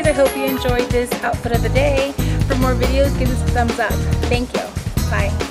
I hope you enjoyed this outfit of the day. For more videos, give this a thumbs up. Thank you. Bye.